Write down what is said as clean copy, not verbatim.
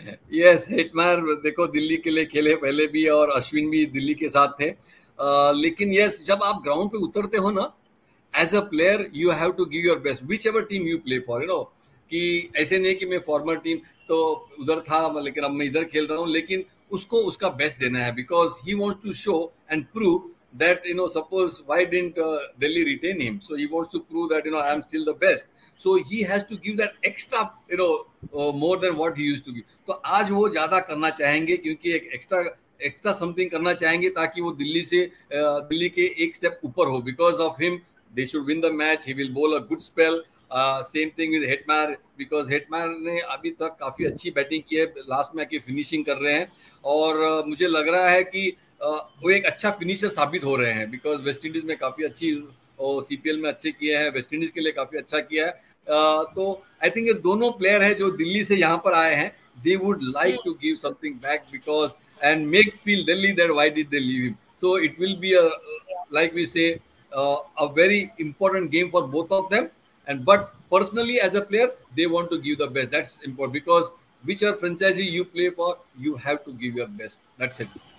Yes, hitman देखो दिल्ली के लिए खेले पहले भी और अश्विन भी दिल्ली के साथ थे। लेकिन यस, जब आप ग्राउंड पे उतरते हो ना, as a player you have to give your best whichever team you play for, कि ऐसे नहीं कि मैं फॉर्मर टीम तो उधर था लेकिन अब मैं इधर खेल रहा हूँ, लेकिन उसको उसका बेस्ट देना है because he wants to show and prove that suppose why didn't Delhi retain him, so he wants to prove that I am still the best, so he has to give that extra more than what he used to give. तो आज वो ज्यादा करना चाहेंगे क्योंकि एक extra something करना चाहेंगे ताकि वो दिल्ली के एक स्टेप ऊपर हो, because of him they should win the match, he will bowl a good spell. Same thing with Hetmyer, because Hetmyer ने अभी तक काफी अच्छी बैटिंग की है, लास्ट में आके फिनिशिंग कर रहे हैं और मुझे लग रहा है कि वो एक अच्छा फिनिशर साबित हो रहे हैं बिकॉज वेस्ट इंडीज में काफी अच्छी और सीपीएल में अच्छे किए हैं, वेस्ट इंडीज के लिए काफी अच्छा किया है. तो आई थिंक ये दोनों प्लेयर है जो दिल्ली से यहाँ पर आए हैं, they would like to give something back because and make feel Delhi that why did they leave him. So it will be like we say a very important game for both of them, and but personally as a player they want to give the best. That's important because whichever franchise you play for, you have to give your best. That's it.